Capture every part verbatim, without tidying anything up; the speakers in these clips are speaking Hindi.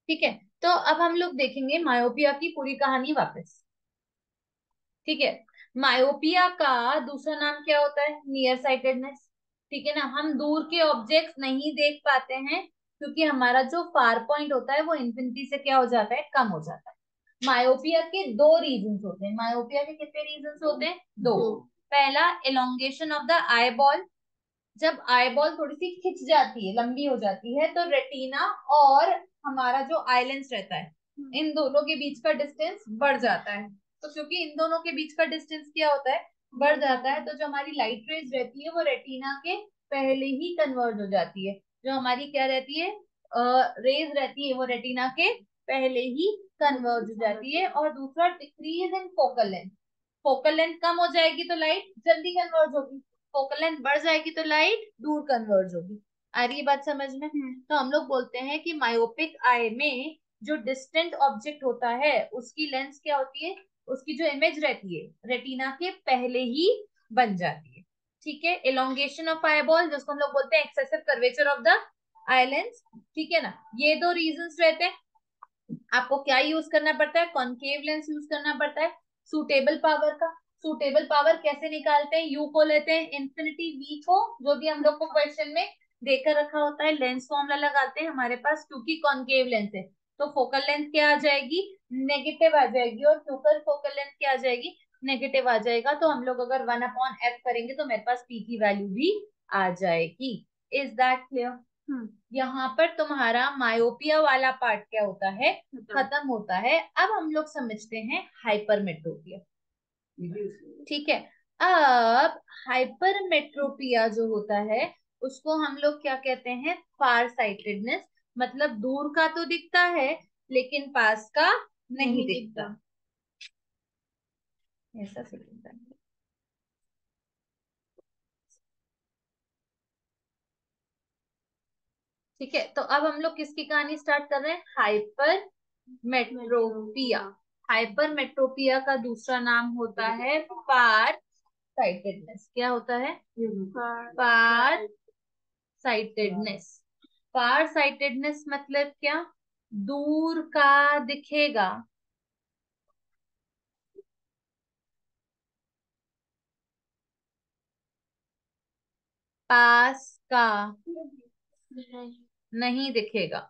ठीक है, तो अब हम लोग देखेंगे मायोपिया की पूरी कहानी वापस। ठीक है, मायोपिया का दूसरा नाम क्या होता है? Near sightedness. ठीक है ना, हम दूर के ऑब्जेक्ट्स नहीं देख पाते हैं क्योंकि हमारा जो फार पॉइंट होता है वो इन्फिनिटी से क्या हो जाता है, कम हो जाता है। मायोपिया के दो रीजंस होते हैं। मायोपिया के कितने रीजंस होते हैं? दो। पहला, elongation of the eye ball. जब आई बॉल थोड़ी सी खिंच जाती है, लंबी हो जाती है, तो रेटिना और हमारा जो आई लेंस रहता है, इन दोनों के बीच का डिस्टेंस बढ़ जाता है। तो क्योंकि इन दोनों के बीच का डिस्टेंस क्या होता है, बढ़ जाता है, तो जो हमारी लाइट रेज रहती है वो रेटिना के पहले ही कन्वर्ज हो जाती है। जो हमारी क्या रहती है, रेज रहती है, वो रेटिना के पहले ही कन्वर्ज हो जाती है। और दूसरा, decrease in focal length. Focal length कम हो जाएगी तो लाइट जल्दी कन्वर्ज होगी, फोकल लेंथ बढ़ जाएगी तो लाइट दूर कन्वर्ज होगी। आ रही है बात समझ में? तो हम लोग बोलते हैं कि मायोपिक आई में जो डिस्टेंट ऑब्जेक्ट होता है उसकी लेंस क्या होती है, उसकी जो इमेज रहती है रेटिना के पहले ही बन जाती है। ठीक है, एलोंगेशन ऑफ आई बॉल, जिसको हम लोग बोलते हैं excessive curvature of the eye lens. ठीक है ना, ये दो रीजंस रहते हैं। आपको क्या यूज करना पड़ता है? कॉनकेव लेंस यूज करना पड़ता है। सूटेबल पावर का, सूटेबल पावर कैसे निकालते हैं? यू को लेते हैं इंफिनिटी वी को, जो भी हम लोग को क्वेश्चन में देकर रखा होता है, लेंस फॉर्मूला लगाते हैं हमारे पास, क्योंकि कॉनकेव लेंस है तो फोकल लेंथ क्या आ जाएगी, नेगेटिव आ जाएगी, और क्योंकि फोकल लेंथ क्या आ जाएगी, नेगेटिव आ जाएगा। तो हम लोग अगर वन अपॉन एफ करेंगे तो मेरे पास पी की वैल्यू भी आ जाएगी। Is that clear? यहाँ पर तुम्हारा मायोपिया वाला पार्ट क्या होता है, खत्म होता है। अब हम लोग समझते हैं हाइपरमेट्रोपिया। ठीक है, अब हाइपरमेट्रोपिया जो होता है उसको हम लोग क्या कहते हैं, फार साइटेडनेस। मतलब दूर का तो दिखता है लेकिन पास का नहीं दिखता, ऐसा से दिखता है। ठीक है, तो अब हम लोग किसकी कहानी स्टार्ट कर रहे हैं? हाइपर मेट्रोपिया। हाइपर मेट्रोपिया का दूसरा नाम होता है फार साइटेडनेस। क्या होता है? फार साइटेडनेस। फार साइटेडनेस मतलब क्या? दूर का दिखेगा, पास का नहीं दिखेगा।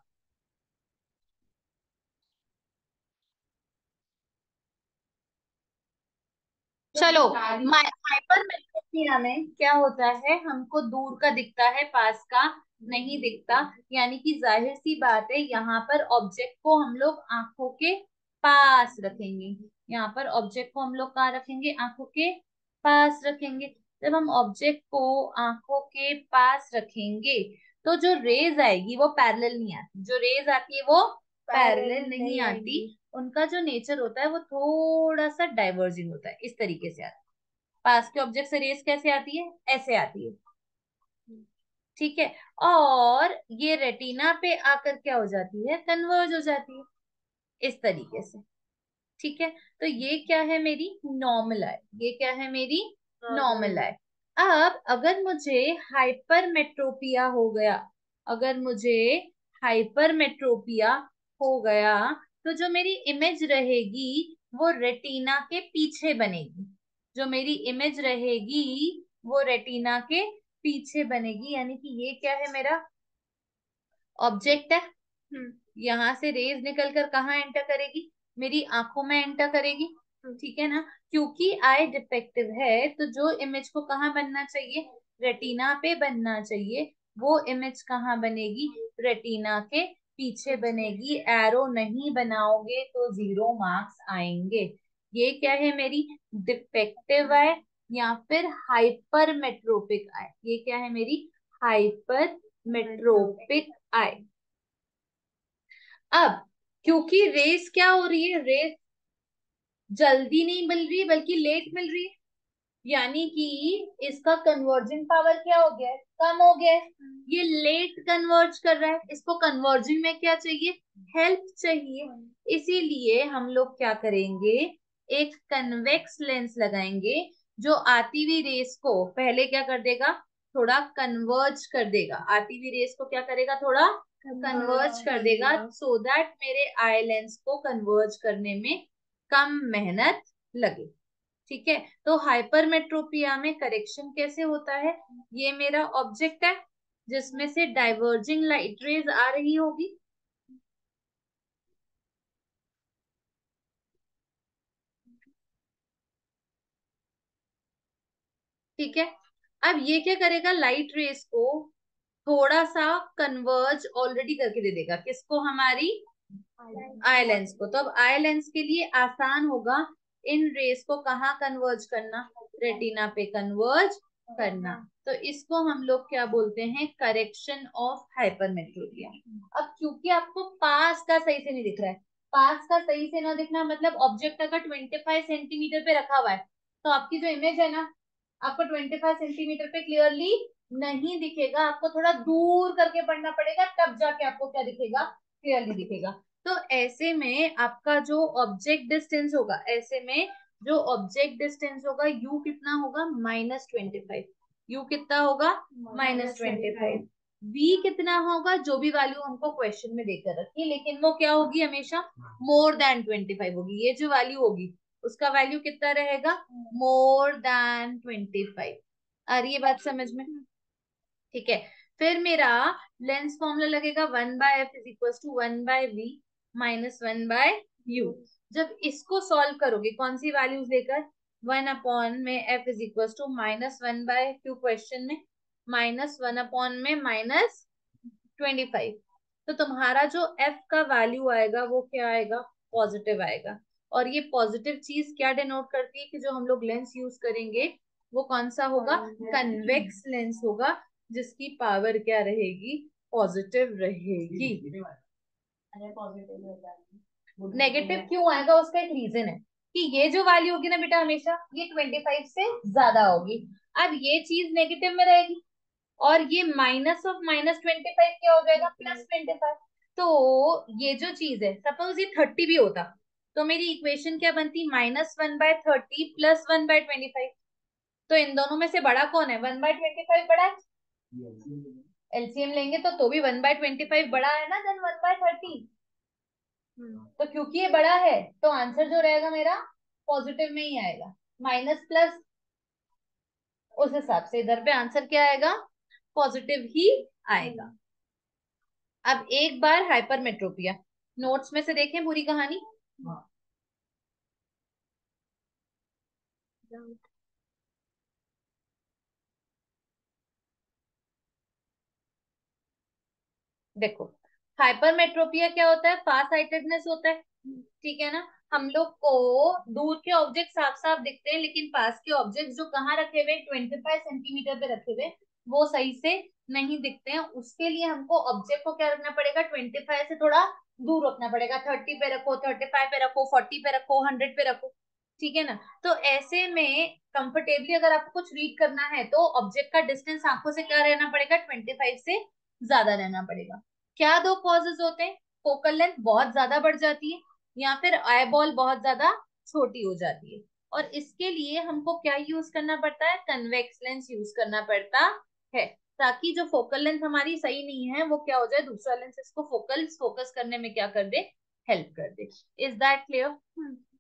चलो, हाइपर मेट्रोपिया में क्या होता है, हमको दूर का दिखता है, पास का नहीं दिखता। यानी कि जाहिर सी बात है, यहाँ पर ऑब्जेक्ट को हम लोग आंखों के पास रखेंगे। यहाँ पर ऑब्जेक्ट को हम लोग कहाँ रखेंगे? आंखों के पास रखेंगे। जब हम ऑब्जेक्ट को आंखों के पास रखेंगे तो जो रेज आएगी वो पैरेलल नहीं आती, जो रेज आती है वो पैरेलल नहीं आती। उनका जो नेचर होता है वो थोड़ा सा डाइवर्जिंग होता है, इस तरीके से आता है। पास के ऑब्जेक्ट से रेस कैसे आती है? ऐसे आती है। ठीक है, और ये रेटिना पे आकर क्या हो जाती है, कन्वर्ज हो जाती है, इस तरीके से। ठीक है, तो ये क्या है, मेरी नॉर्मल आई। ये क्या है, मेरी नॉर्मल आई। अब अगर मुझे हाइपरमेट्रोपिया हो गया, अगर मुझे हाइपरमेट्रोपिया हो गया, तो जो मेरी इमेज रहेगी वो रेटिना के पीछे बनेगी। जो मेरी इमेज रहेगी वो रेटिना के पीछे बनेगी। यानी कि ये क्या है, मेरा ऑब्जेक्ट है। यहाँ से रेज निकल कर कहाँ एंटर करेगी? मेरी आंखों में एंटर करेगी। ठीक है ना, क्योंकि आई डिफेक्टिव है तो जो इमेज को कहाँ बनना चाहिए, रेटिना पे बनना चाहिए, वो इमेज कहाँ बनेगी, रेटिना के पीछे बनेगी। एरो नहीं बनाओगे तो जीरो मार्क्स आएंगे। ये क्या है, मेरी डिफेक्टिव है या फिर हाइपर मेट्रोपिक आई। ये क्या है, मेरी हाइपर मेट्रोपिक आई। अब क्योंकि रेस क्या हो रही है, रेस जल्दी नहीं मिल रही बल्कि लेट मिल रही है, यानी कि इसका कन्वर्जिंग पावर क्या हो गया है, कम हो गया है। ये लेट कन्वर्ज कर रहा है, इसको कन्वर्जिंग में क्या चाहिए, हेल्प चाहिए। इसीलिए हम लोग क्या करेंगे, एक कन्वेक्स लेंस लगाएंगे जो आती हुई रेस को पहले क्या कर देगा, थोड़ा कन्वर्ज कर देगा। आती हुई रेस को क्या करेगा, थोड़ा कन्वर्ज कर देगा, सो दैट मेरे आई लेंस को कन्वर्ज करने में कम मेहनत लगे। ठीक है, तो हाइपरमेट्रोपिया में करेक्शन कैसे होता है? ये मेरा ऑब्जेक्ट है जिसमें से डाइवर्जिंग लाइट रेज आ रही होगी, ठीक है। अब ये क्या करेगा, लाइट रेस को थोड़ा सा कन्वर्ज ऑलरेडी करके दे देगा, किसको? हमारी आई लेंस को। तो अब आई लेंस के लिए आसान होगा इन रेस को कहाँ कन्वर्ज करना, रेटिना पे कन्वर्ज करना। तो इसको हम लोग क्या बोलते हैं, करेक्शन ऑफ हाइपरमेट्रोपिया। अब क्योंकि आपको पास का सही से नहीं दिख रहा है, पास का सही से ना दिखना मतलब ऑब्जेक्ट अगर पच्चीस सेंटीमीटर पे रखा हुआ है तो आपकी जो इमेज है ना, आपको पच्चीस सेंटीमीटर पे क्लियरली नहीं दिखेगा, आपको थोड़ा दूर करके पढ़ना पड़ेगा, तब जाके आपको क्या दिखेगा, क्लियरली दिखेगा। तो ऐसे में आपका जो ऑब्जेक्ट डिस्टेंस होगा, ऐसे में जो ऑब्जेक्ट डिस्टेंस होगा यू कितना होगा, माइनस ट्वेंटी फाइव। यू कितना होगा, माइनस ट्वेंटी फाइव। वी कितना होगा, जो भी वैल्यू हमको क्वेश्चन में देकर रखी, लेकिन वो क्या होगी, हमेशा मोर देन ट्वेंटी फाइव होगी। ये जो वैल्यू होगी उसका वैल्यू कितना रहेगा, मोर देन ट्वेंटी फाइव। आ रही है बात समझ में? ठीक है, फिर मेरा लेंस फॉर्मूला लगेगा, one by F is equal to one by V minus one by U. जब इसको सॉल्व करोगे कौन सी वैल्यूज लेकर, वन अपॉन में F is equal to minus one by Q question में, माइनस वन अपॉन में माइनस ट्वेंटी फाइव। तो तुम्हारा जो एफ का वैल्यू आएगा वो क्या आएगा, पॉजिटिव आएगा। और ये पॉजिटिव चीज क्या डिनोट करती है कि जो हम लोग लेंस यूज करेंगे वो कौन सा होगा, कन्वेक्स लेंस होगा, जिसकी पावर क्या रहेगी, पॉजिटिव रहेगी। नेगेटिव क्यों आएगा, उसका एक रीजन है कि ये जो वैल्यू होगी ना बेटा, हमेशा ये ट्वेंटी फाइव से ज्यादा होगी। अब ये चीज नेगेटिव में रहेगी और ये minus of minus twenty five क्या हो जाएगा, प्लस ट्वेंटी फाइव। तो ये जो चीज है, सपोज ये थर्टी भी होता तो मेरी इक्वेशन क्या बनती, minus one by thirty plus one by twenty five. तो इन दोनों में से बड़ा कौन है, वन बाय ट्वेंटी फाइव बड़ा है। एलसीएम लेंगे तो तो भी वन बाय ट्वेंटी फाइव बड़ा है ना देन वन बाय थर्टी। तो क्योंकि ये बड़ा है तो आंसर जो रहेगा मेरा पॉजिटिव में ही आएगा, माइनस प्लस उस हिसाब से इधर पे आंसर क्या आएगा, पॉजिटिव ही आएगा। अब एक बार हाइपरमेट्रोपिया नोट्स में से देखें पूरी कहानी। देखो, हाइपरमेट्रोपिया क्या होता है, फार साइटेडनेस होता है, ठीक है ना। हम लोग को दूर के ऑब्जेक्ट साफ साफ दिखते हैं लेकिन पास के ऑब्जेक्ट जो कहाँ रखे हुए, ट्वेंटी फाइव सेंटीमीटर पे रखे हुए, वो सही से नहीं दिखते हैं। उसके लिए हमको ऑब्जेक्ट को क्या रखना पड़ेगा, ट्वेंटी फाइव से थोड़ा दूर रखना पड़ेगा, थर्टी पे रखो, थर्टी फाइव पे रखो, फोर्टी पे रखो, हंड्रेड पे रखो, ठीक है ना। तो ऐसे में कंफर्टेबली अगर आपको कुछ रीड करना है तो ऑब्जेक्ट का डिस्टेंस आंखों से क्या रहना पड़ेगा, ट्वेंटी फाइव से ज्यादा रहना पड़ेगा। क्या दो कॉजेज होते हैं, फोकल लेंथ बहुत ज्यादा बढ़ जाती है या फिर आई बॉल बहुत ज्यादा छोटी हो जाती है। और इसके लिए हमको क्या यूज करना पड़ता है, कन्वेक्स लेंस यूज करना पड़ता है, ताकि जो फोकल लेंथ हमारी सही नहीं है वो क्या हो जाए, दूसरा लेंस इसको फोकल फोकस करने में क्या कर दे, हेल्प कर दे। Is that clear?